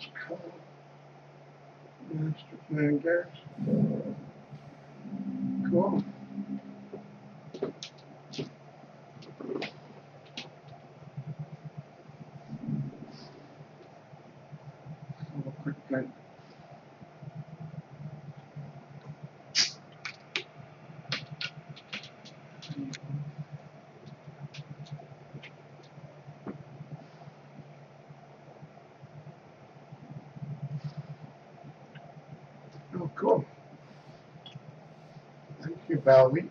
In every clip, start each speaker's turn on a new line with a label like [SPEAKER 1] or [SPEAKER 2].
[SPEAKER 1] Cool. Master plan gas. Cool. Quick thing. Oh, cool. Thank you, Bowie.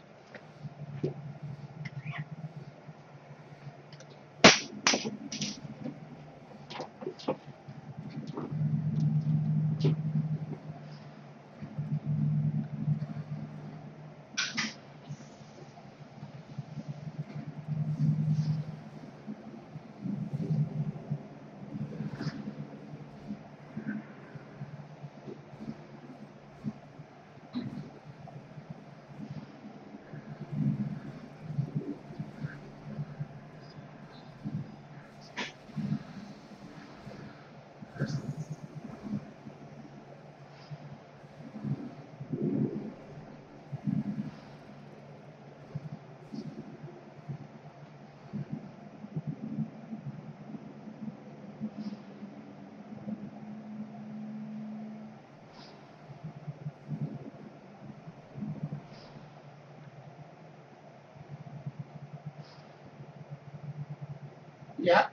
[SPEAKER 1] Yeah.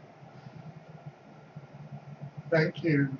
[SPEAKER 1] Thank you.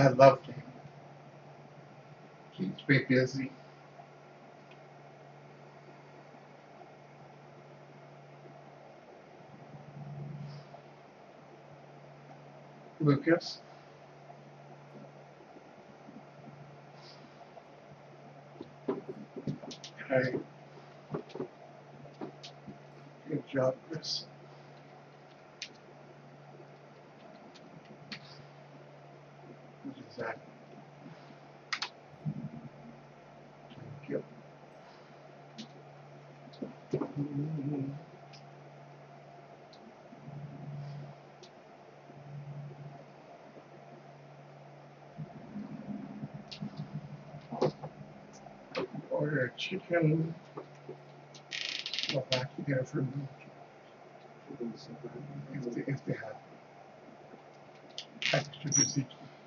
[SPEAKER 1] loved him. Keeps me busy. Lucas. Okay. Good job, Chris. What is that? Thank you. Order a chicken. Go back there for me. If they have extra busy.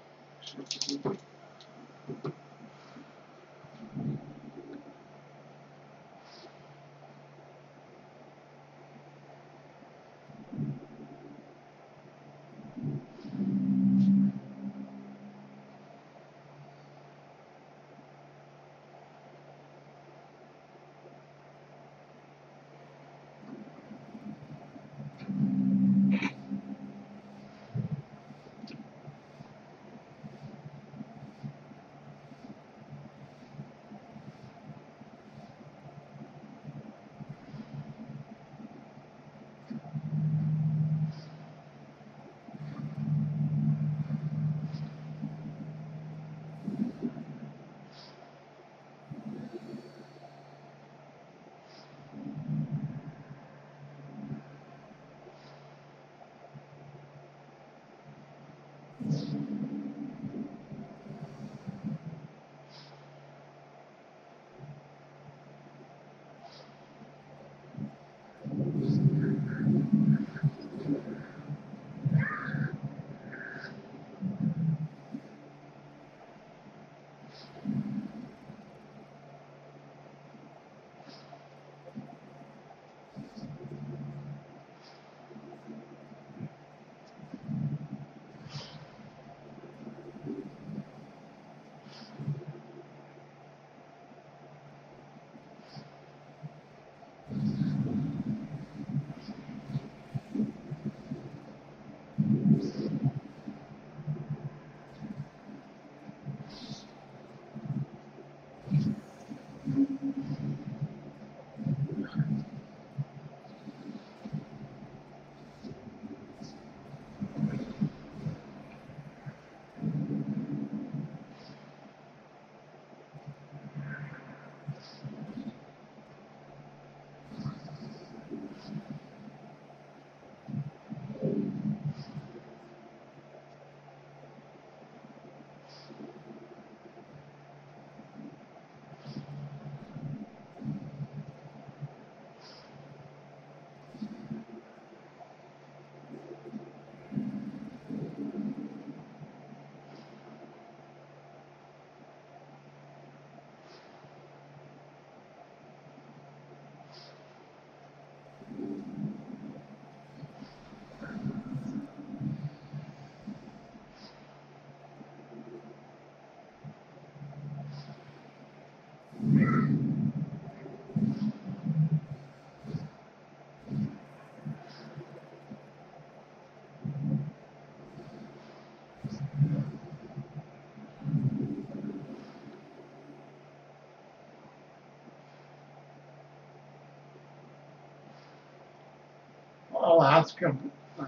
[SPEAKER 1] I'll ask him.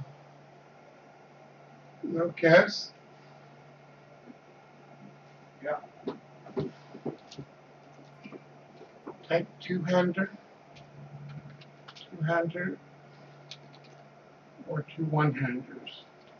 [SPEAKER 1] Lucas? Yeah. Take 200, 200, or 2 100s.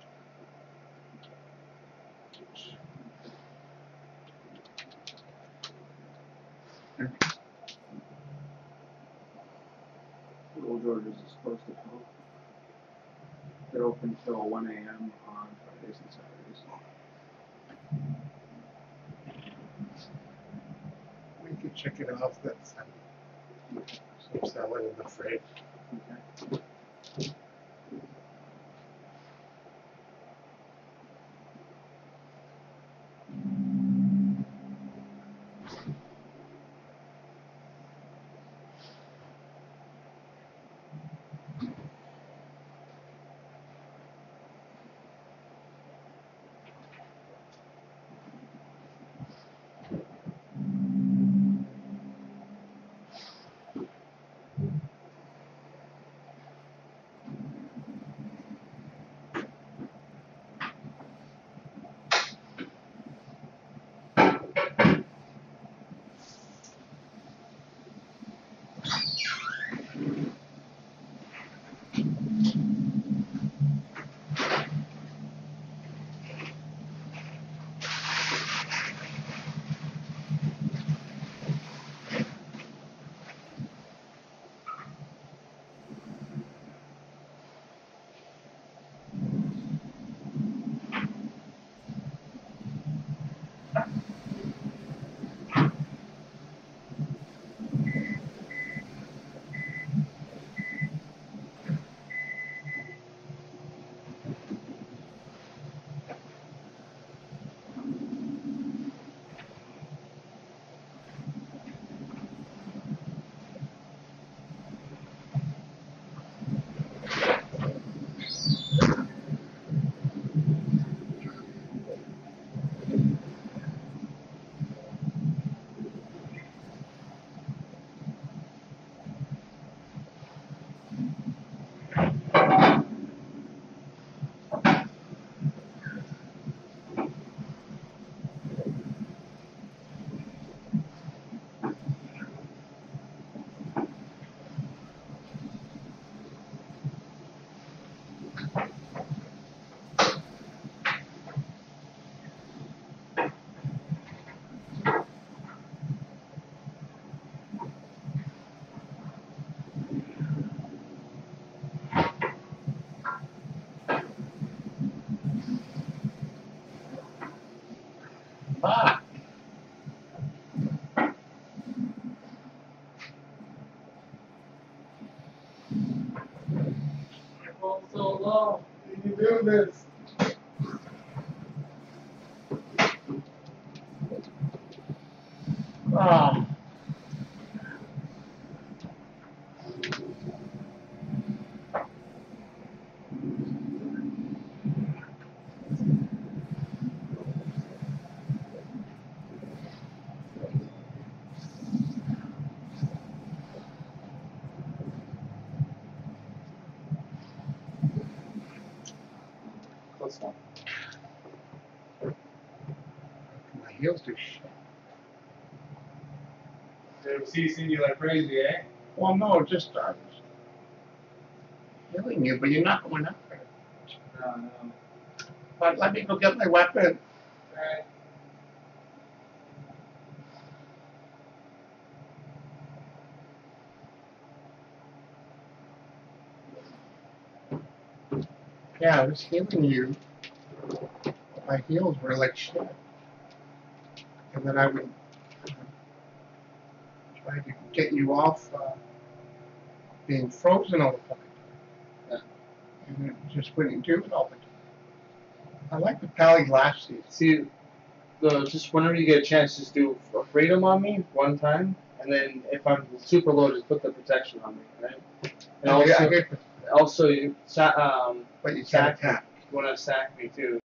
[SPEAKER 2] Little George's is close to 12. They're open till 1 a.m. on Fridays and Saturdays.
[SPEAKER 1] We could check it off that some selling in the fridge.
[SPEAKER 2] Okay.
[SPEAKER 1] this. Ah.
[SPEAKER 2] Close one.
[SPEAKER 1] My heels do shit.
[SPEAKER 2] They're seizing you like crazy, eh?
[SPEAKER 1] Well, no, just healing you, but you're not going up there.
[SPEAKER 2] No.
[SPEAKER 1] But let me go get my weapon.
[SPEAKER 2] Alright.
[SPEAKER 1] Yeah, I was healing you. My heels were like shit. And then I would try to get you off being frozen all the time.
[SPEAKER 2] Yeah.
[SPEAKER 1] And it just wouldn't do it all the time. I like the paralyzed.
[SPEAKER 2] See, just whenever you get a chance, just do a freedom on me one time, and then if I'm super low, just put the protection on me, right? And
[SPEAKER 1] I get
[SPEAKER 2] also, you
[SPEAKER 1] but you can't
[SPEAKER 2] sack.
[SPEAKER 1] attack.
[SPEAKER 2] You want to sack me too.